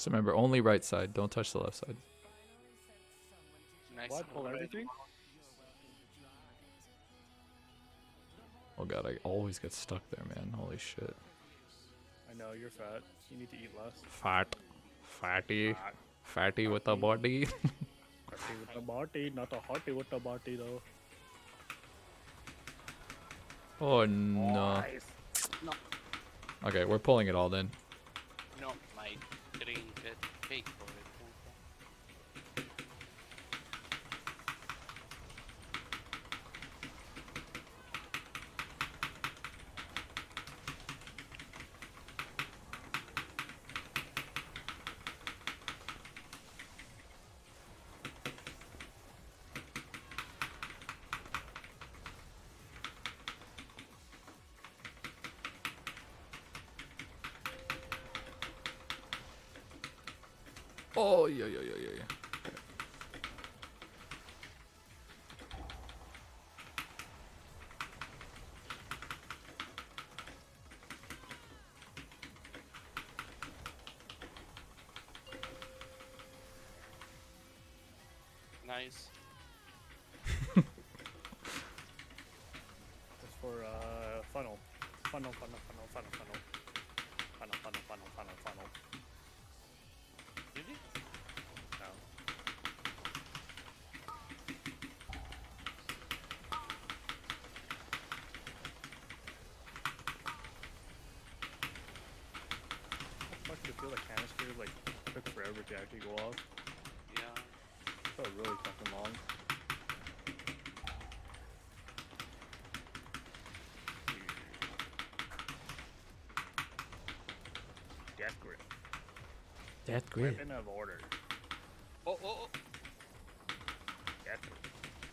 So remember, only right side. Don't touch the left side. Nice. What? Pull everything? Oh god, I always get stuck there, man. Holy shit. I know, you're fat. You need to eat less. Fat. Fatty. Fat. Fatty with a body. Fatty with the body, not a hottie with the body though. Oh no. Nice. No, Okay, we're pulling it all then. no, my drink get paid for it. Oh yeah, yeah, yeah, yeah, yeah. Nice. It's for funnel. Funnel. Funnel. Really? No. How the fuck do you feel the canister like took forever to actually go off? Yeah. It felt really fucking long. Death grip. That great. Weapon of order. Oh, oh, oh. Death grip.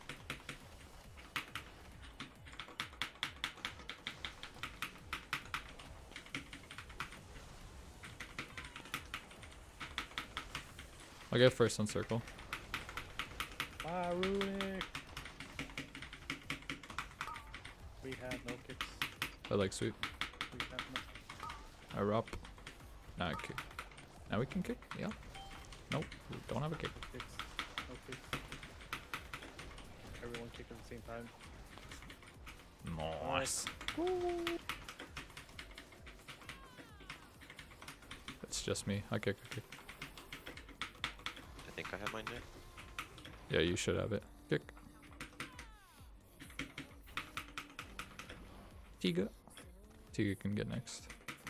I'll get first on circle. Runic. We have no kicks. I like sweep. We have no I up. Now I kick. Now we can kick? Yeah. Nope. We don't have a kick. kicks. No kicks. Everyone kick at the same time. Nice. It's just me. I kick. I think I have mine yet. Yeah, you should have it. Kick. Tiga. Tiga can get next.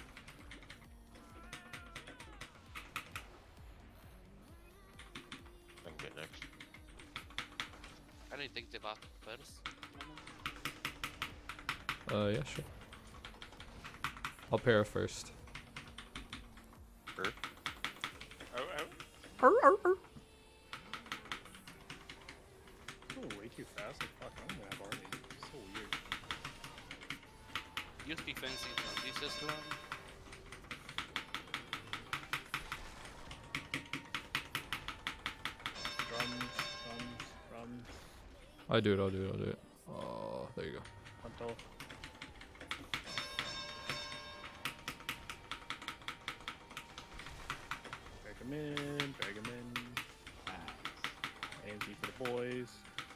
I can get next. Can I take the back first? Yeah, sure. I'll pair first. Sure. Oh, Oh, way too fast. Like, fuck, I'm gonna have army. It's so weird. Use defensive on this as well. Drums. I'll do it. Oh, there you go. Hunto. Drag him in. AMG for the boys.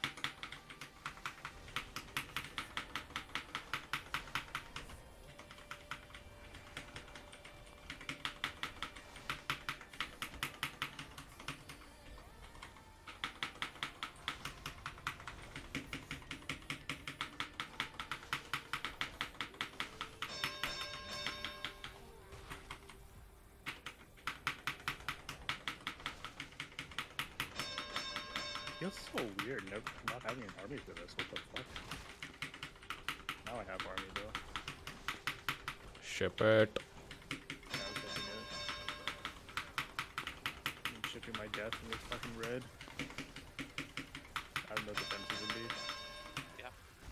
Feels so weird not having an army for this. What the fuck? Now I have army though. Ship it. Yeah, I was hoping I'm shipping my death in this fucking red. I have no defenses indeed. Yeah.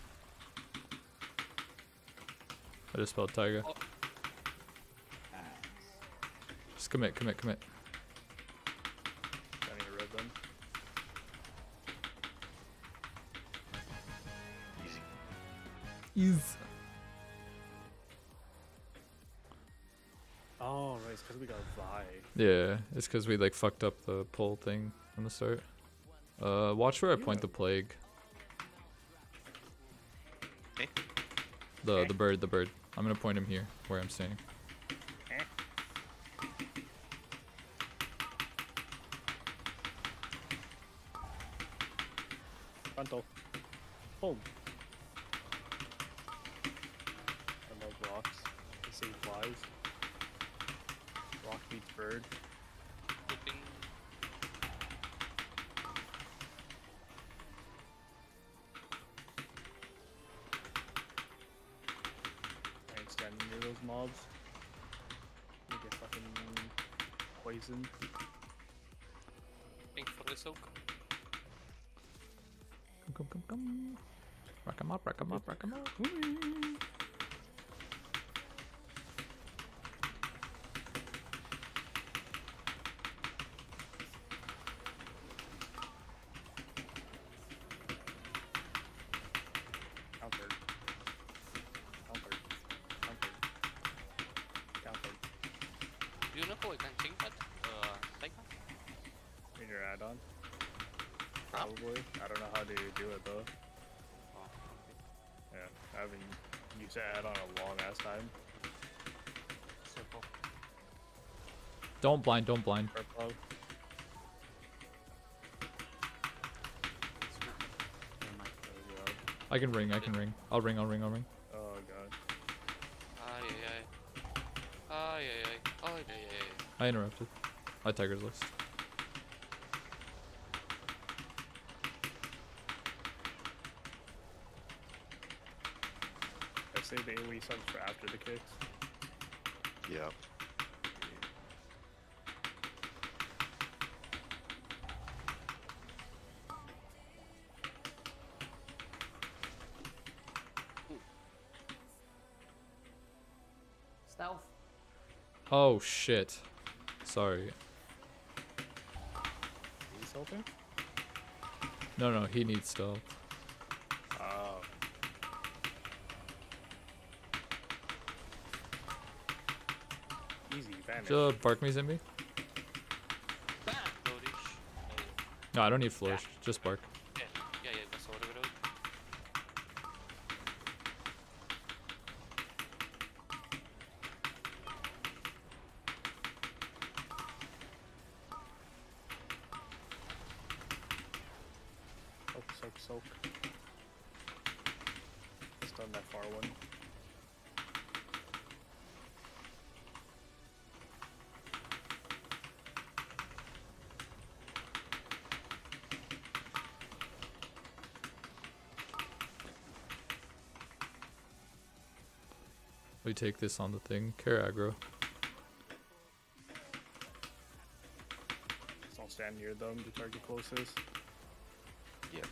I just spelled tiger. Oh. Just commit. I need a red then. Ease. Oh, right, it's because we got Vi. Yeah, it's because we like fucked up the pull thing from the start. Watch where I point the plague. Okay. The bird. I'm gonna point him here, where I'm standing. Frontal. Boom. I love rocks. They save lives. Rock beats bird. Looking. I ain't standing near those mobs. They get fucking poisoned. Thanks for the soak. Come. Rack 'em up. Countered. Do you know how I can change that? Like that? In your add-on? Probably. I don't know how to do it though. Oh, okay. Yeah, I haven't used that add-on a long ass time. Simple. Don't blind. Purple. There we go. I can ring. I'll ring. Oh god. Ay. I interrupted. I Tiger's List. I saved the AoE subs for after the kicks. Yeah. Stealth. Oh shit. Sorry. He's helping? No, he needs stealth. Oh. Easy, vanish. Bark me, Zimby? Bam! Flourish. No, I don't need flourish. Just bark. Yeah, that's what we're doing. Soak. Stun that far one. We take this on the thing. Care aggro. Just don't stand near them to target closest. Yep.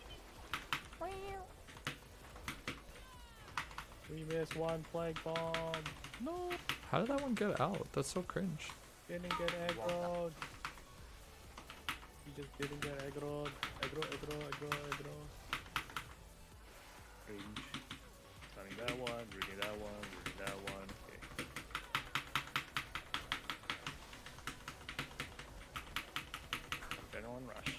We missed one plague bomb. No. How did that one get out? That's so cringe. Didn't get aggroed. He just didn't get aggroed. Aggro. Cringe. Stunning that one, reading that one. Okay. Adrenaline rush.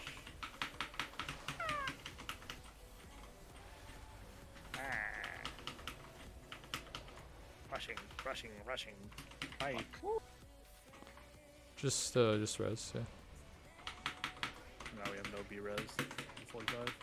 Rushing. Hi. Just res, yeah. Now we have no B-res. 45.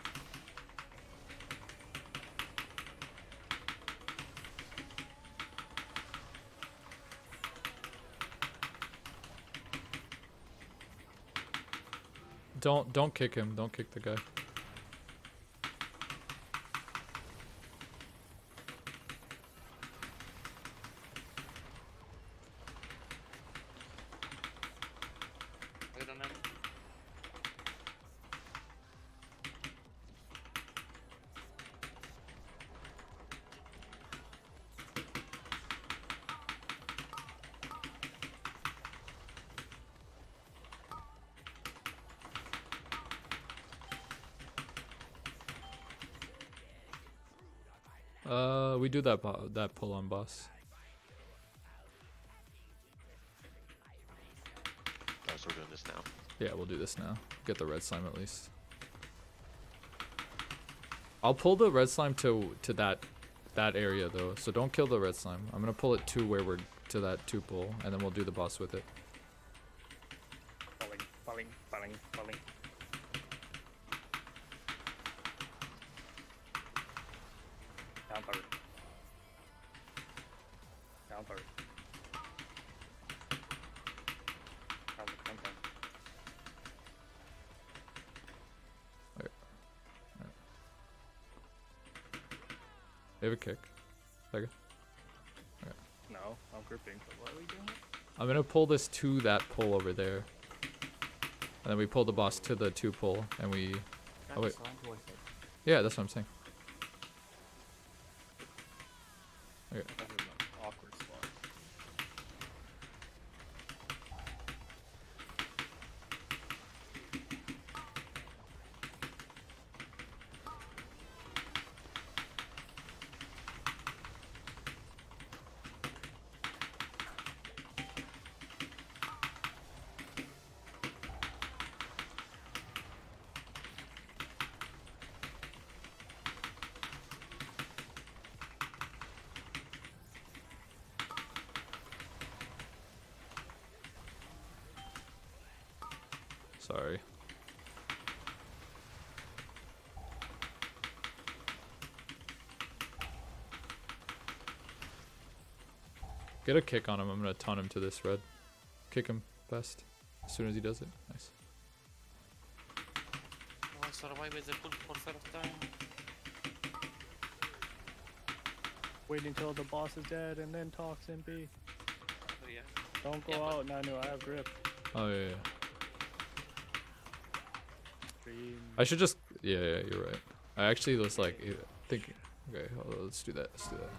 Don't kick him. Don't kick the guy. I don't know. We do that pull on boss. this now. Yeah, we'll do this now. Get the red slime at least. I'll pull the red slime to that area though, so don't kill the red slime. I'm gonna pull it to where we're to that 2 pull, and then we'll do the boss with it. Falling, falling, falling, falling. Down tower. Down tower. Down, down, down. They have a kick. Second. No, I'm gripping, but what are we doing? I'm gonna pull this to that pull over there. And then we pull the boss to the 2 pull, and we... Oh, wait. Yeah, that's what I'm saying. Okay. That was an awkward spot. Sorry. Get a kick on him. I'm gonna taunt him to this red. Kick him fast. As soon as he does it. Nice. Oh, I survived the pull for first time. Wait until the boss is dead and then talks MP. Oh, yeah. Don't go Yeah, but- out, Nanu, I have grip. Oh, yeah, yeah. Stream. I should just... Yeah, yeah, you're right. I actually was like... thinking... Okay, hold on, let's do that. Let's do that.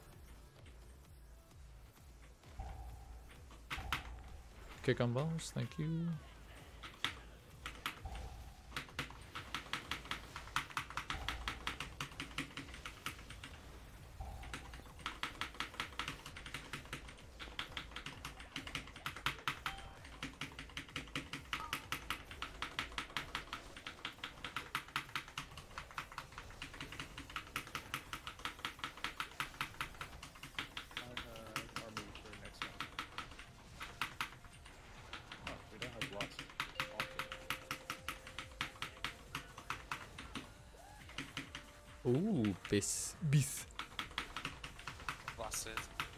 Kick on boss, thank you. Army for next one. Oh, we don't have lots. Ooh, bis. Bosses.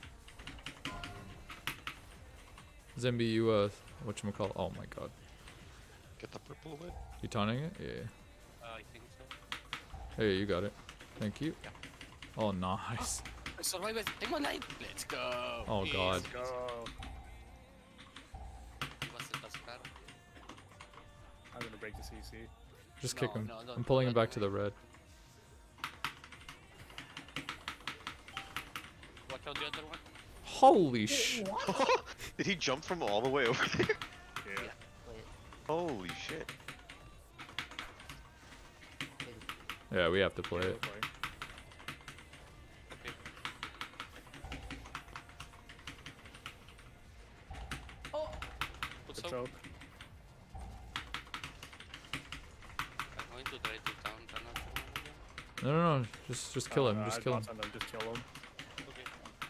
Zemby, you, whatchamacallit? Oh my god. Get the purple lid. You taunting it? Yeah. I think so. Hey, you got it. Thank you. Yeah. Oh, nice. I survived. Take my life. Let's go. Oh, God. Let's go. I'm gonna break the CC. Just No, kick him. no, don't I'm do pulling him that, back to the red. Watch out the other one. Holy sh! Did he jump from all the way over there? Yeah. Holy shit. Yeah, we have to play We're it. playing. Okay. What's Good up? soap. I'm going to try to count another one again. No. Just kill him. Just I kill him. bounce on them, just kill him. Okay.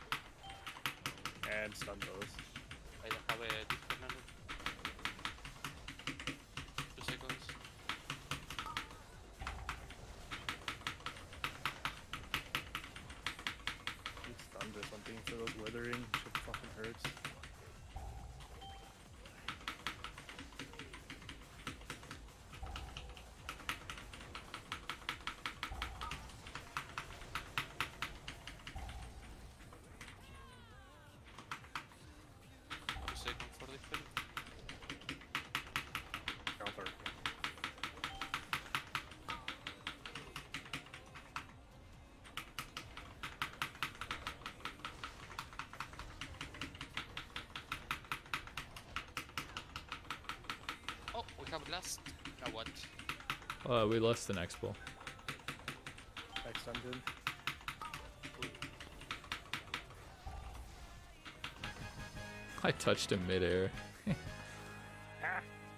And stun those. I don't have a disconnect. 2 seconds. Need stuns or something for those withering. Shit fucking hurts. Second for defense. Counter. Oh, we have last. Now what? We lost the next pull. Next dungeon. I touched him midair. Ah!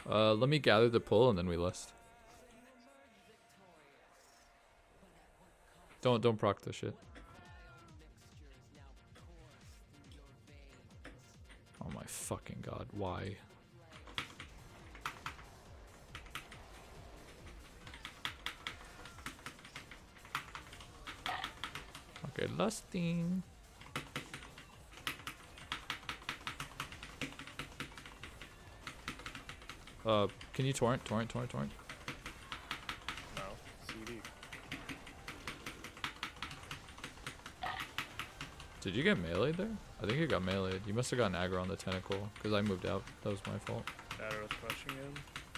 Let me gather the pull and then we list. Don't proc this shit. Oh my fucking god, why? Okay, lusting. Can you torrent? No. CD. Did you get meleeed there? I think you got meleeed. You must have gotten aggro on the tentacle, because I moved out. That was my fault. Shadow was crushing him.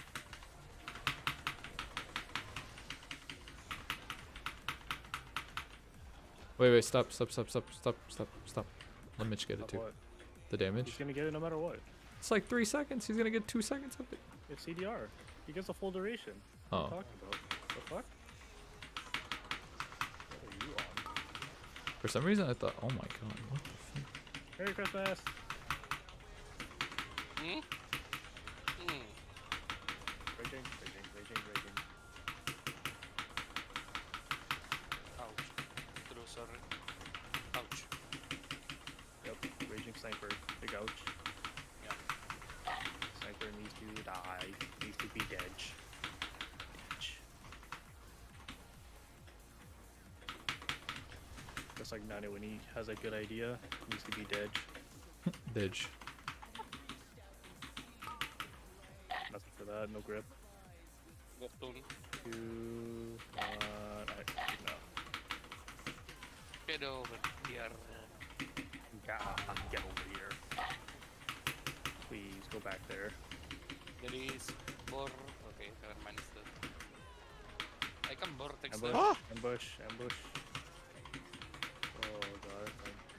Wait, stop. Let Mitch get it Of too. what? The damage. He's gonna get it no matter what. It's like 3 seconds. He's gonna get 2 seconds of it. It's CDR. He gets the full duration. What are you Oh. talking about? The fuck? What are you on? For some reason I thought, oh my god, what the fuck? Merry Christmas! Hmm? Hmm. Raging. Ouch. True, sorry. Ouch. Yep, raging sniper. Big ouch. Yeah. Sniper needs to die. Needs to be dead. Just like Nani when he has a good idea, needs to be dead. Didge. Nothing for that, no grip. Neptune. 2, 1, no. Get over here. Get over here. Please go back there. There is Bor. Okay, never mind. I can vortex Ambush, them. Ah! ambush. Oh god.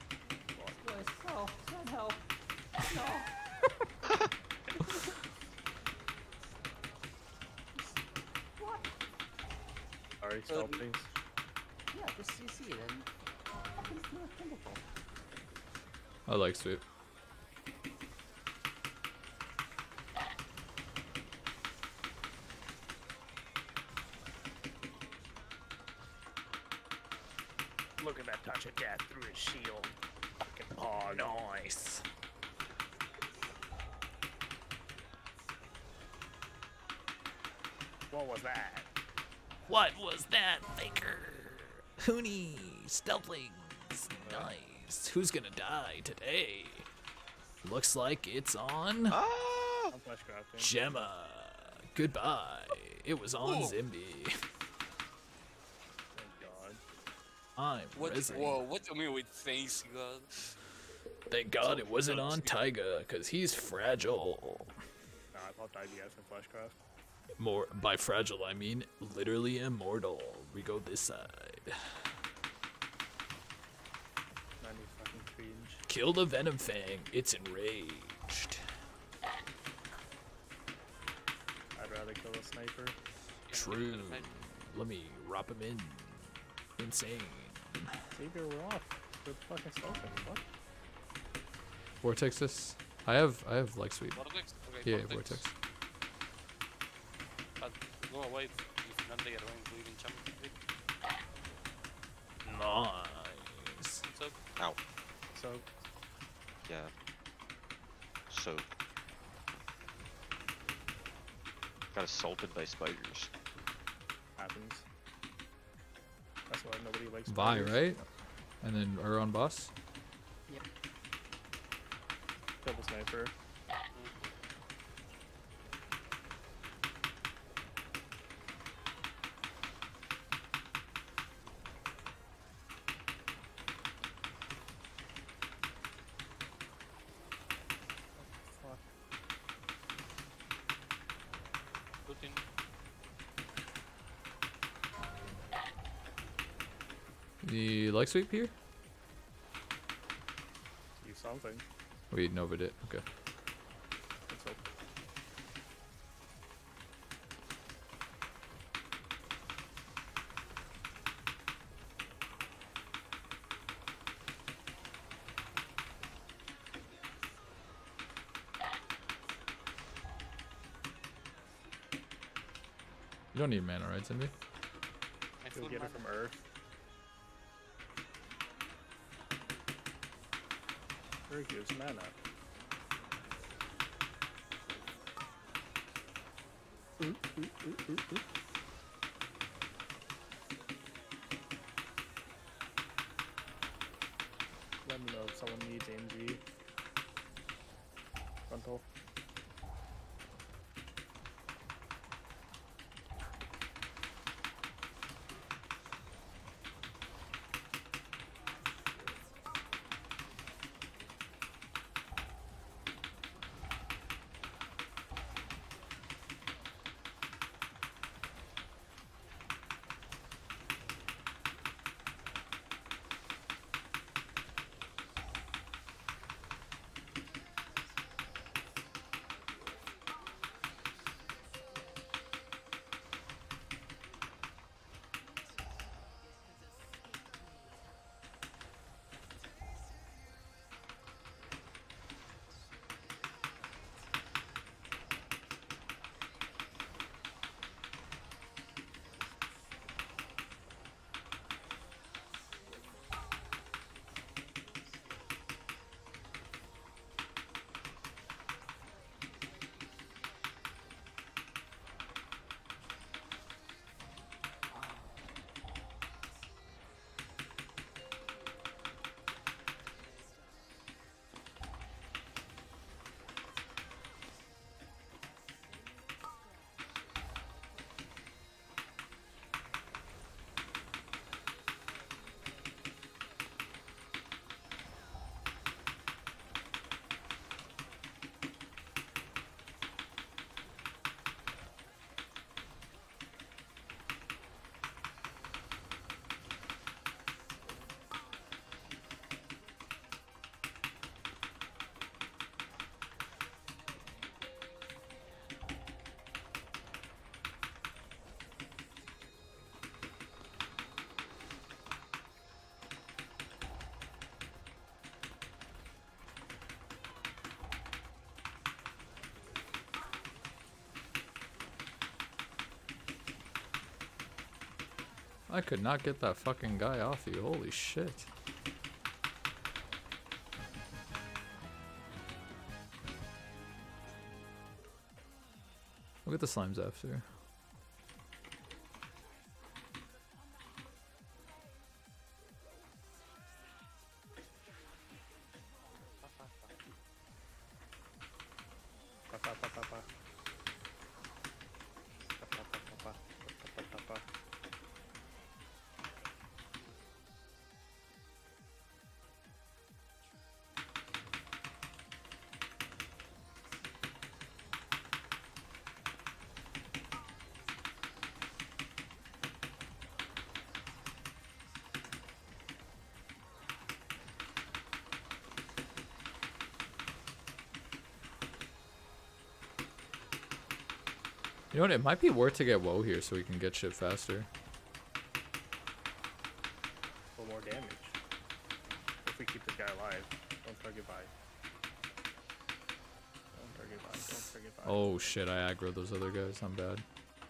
Send help. No. What? Sorry, stop please. Yeah, just CC it and fucking do a chemical. I like sweep. Look at that touch of death through his shield. Fucking, oh, nice. What was that? What was that, Faker? Hoonie, Stealthlings, nice. Who's gonna die today? Looks like it's on Ah! I'm flash crafting. Gemma. Goodbye. It was on Whoa. Zimby. Thank god. I'm What? risen. Whoa, what do you mean with thanks, God? Thank God it wasn't on Taiga, cause he's fragile. Nah, I popped IBS and flashcraft. More by fragile, I mean literally immortal. We go this side. 90 fucking cringe. Kill the Venom Fang. It's enraged. I'd rather kill a sniper. True. Let me wrap him in. Insane. Savior, we're off. We're fucking stealthing. What? Vortex this. I have like sweep. Vortex? Okay, Yeah, vortex. But go away if not they are going to even jump it. Nice. So, Ow. So, Yeah. So. Got assaulted by spiders. happens. That's why nobody likes Vi, spiders. right? And then our own boss. Double sniper. Fuck. Putin. The like sweep here? See something. We Nova'd it. Okay. Let's hope. You don't need mana, right, Cindy? I You'll full get mana. it from Earth. Earth gives mana. Ooh. Let me know if someone needs AMG. Frontal. I could not get that fucking guy off you. Holy shit. Look at the slimes after. You know what? It might be worth to get Woe here so we can get shit faster. For more damage. If we keep this guy alive. Don't target by. Don't target by. Don't target by. Oh shit, I aggroed those other guys. I'm bad.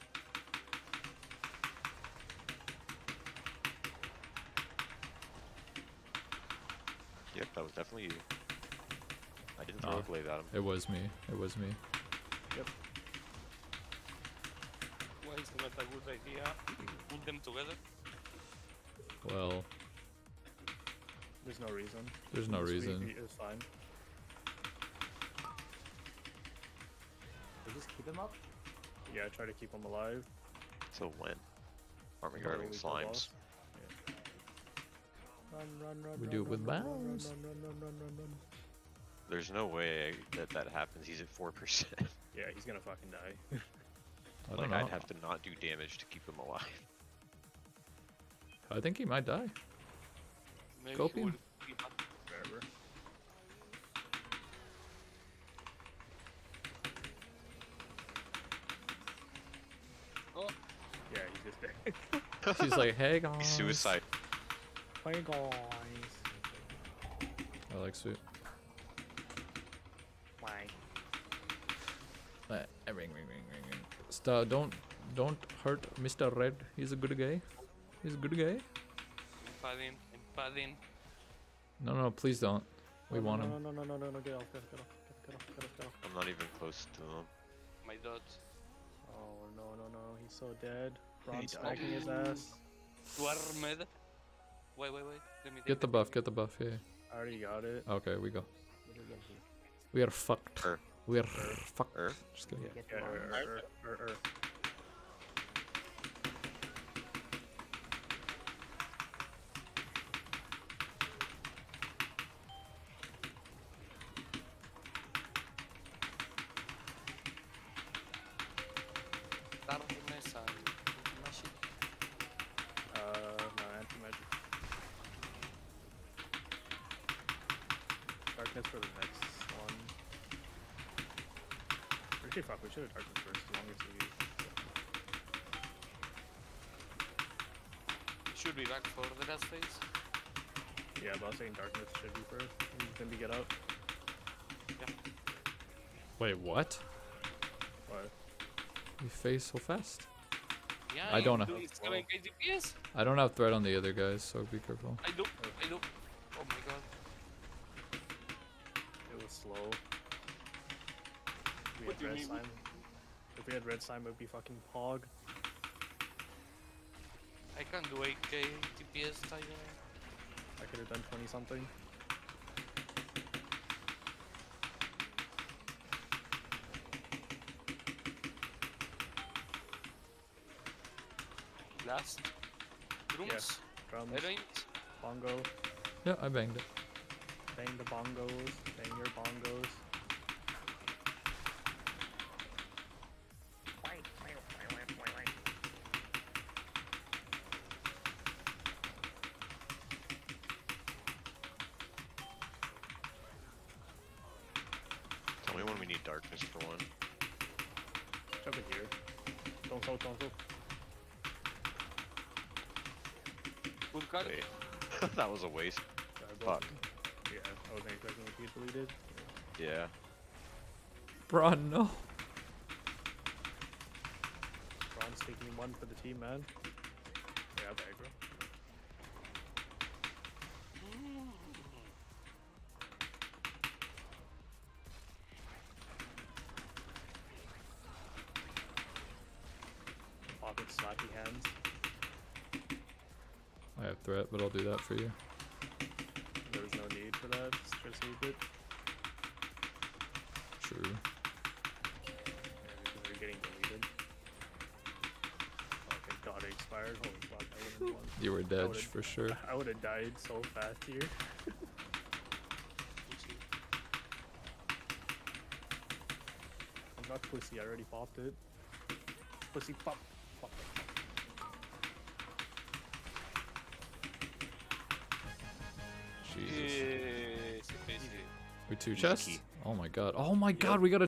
Yep, that was definitely you. I didn't throw Oh. a glaive at him. It was me. It was me. Why is not a good idea? Put them together. Well, There's no reason. there's no Just reason. It's fine. They just keep him up? Yeah, try to keep him alive. So when? Army Until guarding we kill slimes. boss. Yeah. Run, We do it with bounds. run. There's no way that that happens. He's at 4%. Yeah, he's gonna fucking die. I don't Like, know. I'd have to not do damage to keep him alive. I think he might die. Maybe Go he will him. keep up. Whatever. Oh, Yeah, he's just dead. She's like, hey guys. He's suicide. Hey guys. I like sweet. Why? Ring, ring, ring, ring, ring. Stop! Don't hurt Mr. Red. He's a good guy. He's a good guy. I'm padding. No, please don't. We want him. No, get off, get off. I'm not even close to him. My dot. Oh, no, he's so dead. Ron's He's smacking his ass. Warmed. Wait. Let me Get the buff, yeah. I already got it. Okay, we go. What do we get here? We are fucked. We are fucked. Er. Just kidding. Get Yeah, the bomb. Darkness and magic. No, anti-magic. Darkness for the next one. Actually, fuck, we should have darkness first, as long as we... Should be back for the last phase. Yeah, but I was saying darkness should be first, and then we get out. Wait, what? What? You phase so fast. Yeah, I don't know. I'm doing 7k DPS. I don't have threat on the other guys, so be careful. I do. Oh my god. It was slow. We What had do you red mean? slime. If we had red slime, it would be fucking pog. I can do 8k DPS, Tiger. I could have done 20 something. Last. Drums. Drums, Heroines. bongo, Yeah, I banged it. bang the bongos, bang your bongos. Tell me when we need darkness for one. Jump in here. Don't so. Full card. Wait. That was a waste. Fuck. Yeah, I wasn't expecting it to get deleted. Yeah. Bruh, no. Ron's taking one for the team, man. Yeah, bag, bro. Pocket slappy hands. I have threat, but I'll do that for you. There was no need for that. Just saved it. True. Yeah, because they're getting deleted. Okay, god, it expired. Holy fuck, I would've won. You were dead would've- for sure. I would've died so fast here. I'm not pussy, I already popped it. Pussy pop. Pop. Jesus. Yes, easy. We two Easy chests? key. Oh my god. Oh my god, we got a